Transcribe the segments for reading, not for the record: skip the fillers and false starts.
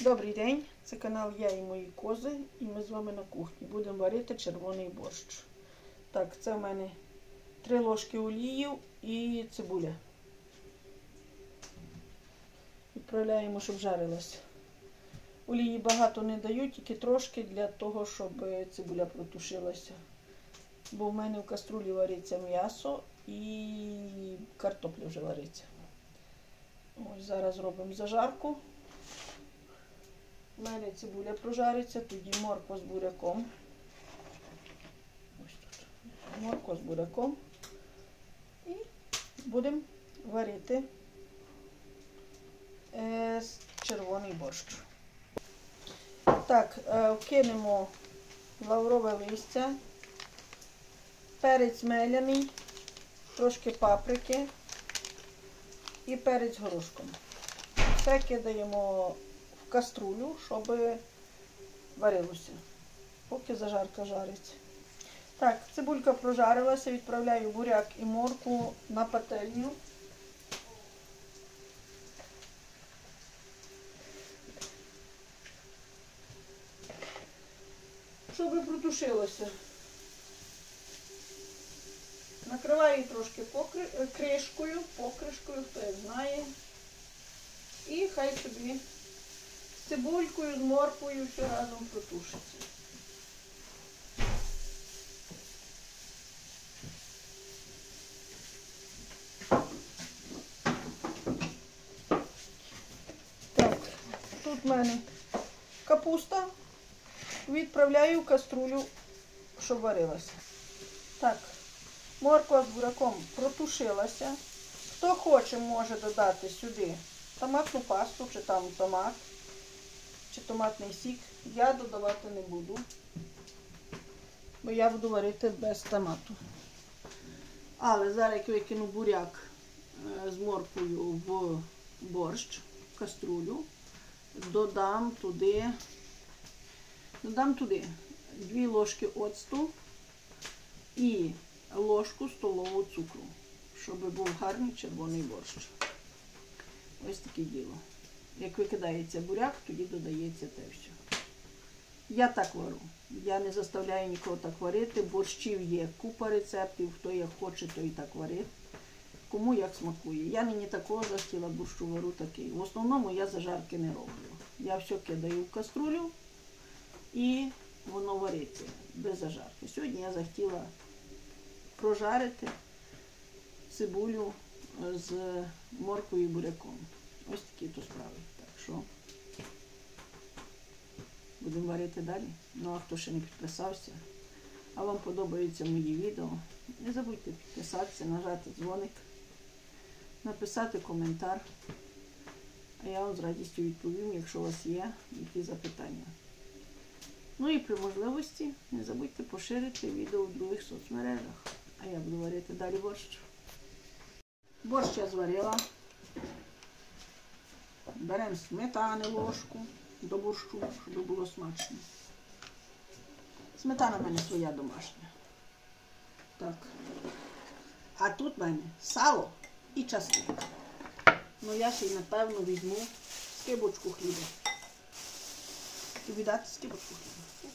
Добрий день, це канал Я і мої кози, і ми з вами на кухні. Будемо варити червоний борщ. Так, це в мене 3 ложки олії і цибуля. Відправляємо, щоб жарилася. Олії багато не даю, тільки трошки для того, щоб цибуля протушилася. Бо в мене в каструлі вариться м'ясо і картопля вже вариться. Ось зараз робимо зажарку. У мене цибуля прожариться, тоді морква з буряком. Ось тут. Морква з буряком. І будемо варити червоний борщ. Так, вкинемо лаврове листя, перець меляний, трошки паприки і перець горошком. Все кидаємо в каструлю, щоб варилося, поки зажарка жариться. Так, цибулька прожарилася, відправляю буряк і моркву на пательню. Щоб протушилося. Накриваю трошки покришкою, хто як знає. І хай собі з цибулькою, з морквою все разом протушиться. Так, тут в мене капуста. Відправляю в каструлю, щоб варилася. Так, морква з буряком протушилася. Хто хоче, може додати сюди томатну пасту, чи там томат, чи томатний сік. Я додавати не буду, бо я буду варити без томату. Але зараз, як викину буряк з морквою в борщ, в каструлю, додам туди 2 ложки оцту і ложку столову цукру, щоб був гарний червоний борщ. Ось таке діло. Як викидається буряк, тоді додається те все. Я так варю. Я не заставляю нікого так варити. Борщів є купа рецептів, хто як хоче, той і так варить. Кому як смакує. Я нині такого захотіла борщу, варю такий. В основному я зажарки не роблю. Я все кидаю в каструлю і воно вариться без зажарки. Сьогодні я захотіла прожарити цибулю з морквою і буряком. Ось такі то справи. Так що будемо варити далі. Ну а хто ще не підписався, а вам подобаються мої відео, не забудьте підписатися, нажати дзвоник, написати коментар. А я вам з радістю відповім, якщо у вас є які запитання. Ну і при можливості не забудьте поширити відео в других соцмережах. А я буду варити далі борщ. Борщ я зварила. Беремо сметани ложку до борщу, щоб було смачно. Сметана в мене своя домашня. Так. А тут в мене сало і часник. Ну я ще й напевно візьму скибочку хліба. Тобі дати скибочку хліба?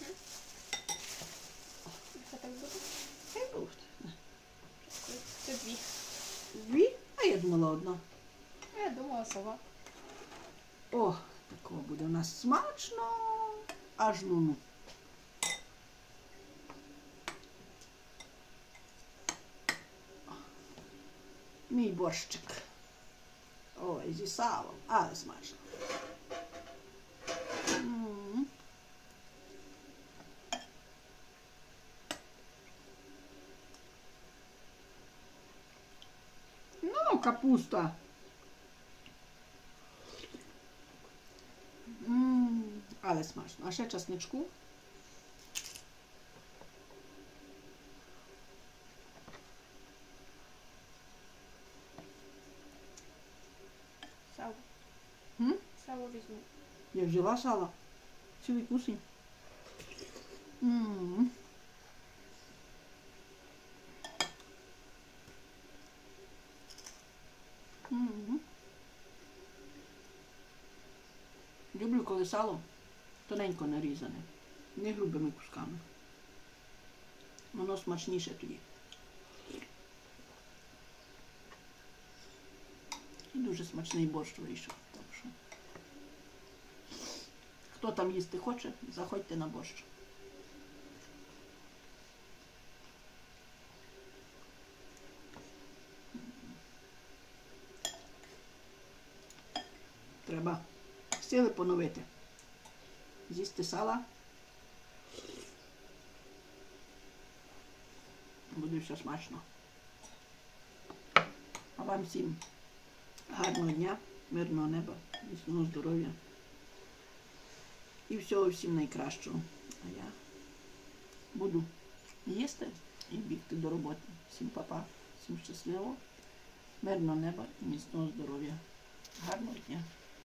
Це так буде? Хай буде. Це 2. 2? А я думала одна. Я думала сова. О, такого буде у нас смачно. Аж луну. Мій борщик. Ой, зі салом. Але смачно. Ну, капуста. Але смачно. А ще часничку. Сало. Сало візьму. Я взяла сало. Цілий кусень. Люблю, коли сало тоненько нарізане, не грубими кусками. Воно смачніше тоді. І дуже смачний борщ вийшов. Так що, хто там їсти хоче, заходьте на борщ. Треба сили поновити. З'їсти сала. Буде все смачно. А вам всім гарного дня, мирного неба, міцного здоров'я. І всього всім найкращого. А я буду їсти і бігти до роботи. Всім па-па, всім щасливо, мирного неба і міцного здоров'я. Гарного дня.